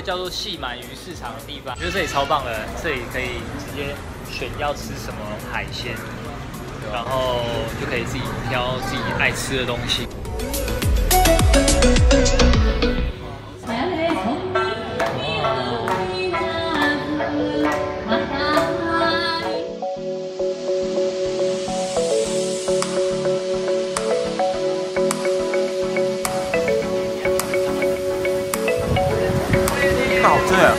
叫做细鳗鱼市场的地方，我觉得这里超棒的，这里可以直接选要吃什么海鲜，然后就可以自己挑自己爱吃的东西。 好吃啊！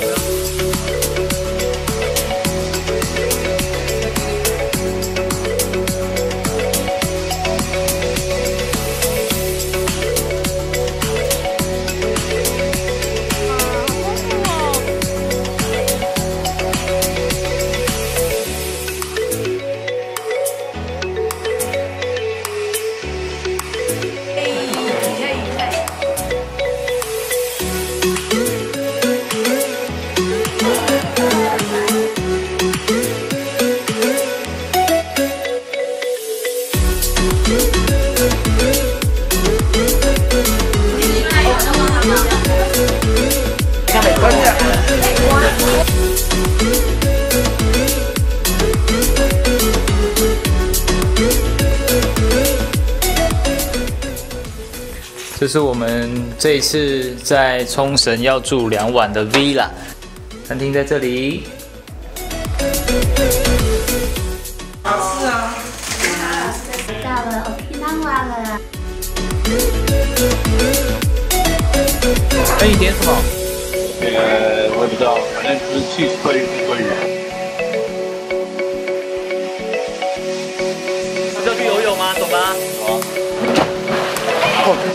这是我们这一次在冲绳要住2晚的 Villa 餐厅，在这里。 好吃啊！ 到了Okinawa了。 那你点什么？ 我也不知道，反正就是去鲑鱼。 是要去游泳吗？走吧。 走啊。